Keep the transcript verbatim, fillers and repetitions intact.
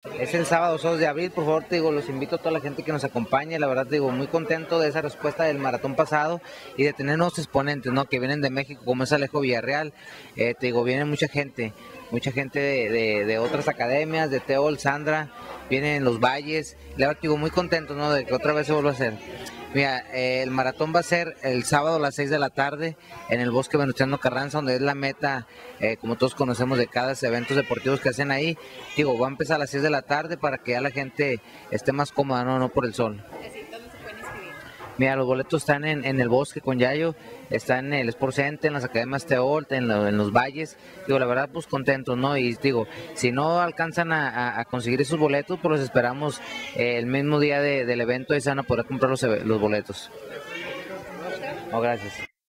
Es el sábado dos de abril, por favor, te digo, los invito a toda la gente que nos acompañe, la verdad, te digo, muy contento de esa respuesta del maratón pasado y de tener nuevos exponentes, ¿no? Que vienen de México, como es Alejo Villarreal, eh, te digo, viene mucha gente, mucha gente de, de, de otras academias, de Teol, Sandra, vienen los Valles, la verdad, te digo, muy contento, ¿no? De que otra vez se vuelva a hacer. Mira, eh, el maratón va a ser el sábado a las seis de la tarde en el Bosque Venustiano Carranza, donde es la meta, eh, como todos conocemos, de cada eventos deportivos que hacen ahí. Digo, va a empezar a las seis de la tarde para que ya la gente esté más cómoda, no, no por el sol. Mira, los boletos están en, en el Bosque con Yayo, están en el Sport Center, en las academias Teol, en, lo, en los Valles. Digo, la verdad, pues contentos, ¿no? Y digo, si no alcanzan a, a, a conseguir esos boletos, pues los esperamos eh, el mismo día de, del evento y se van a poder comprar los, los boletos. Oh, gracias.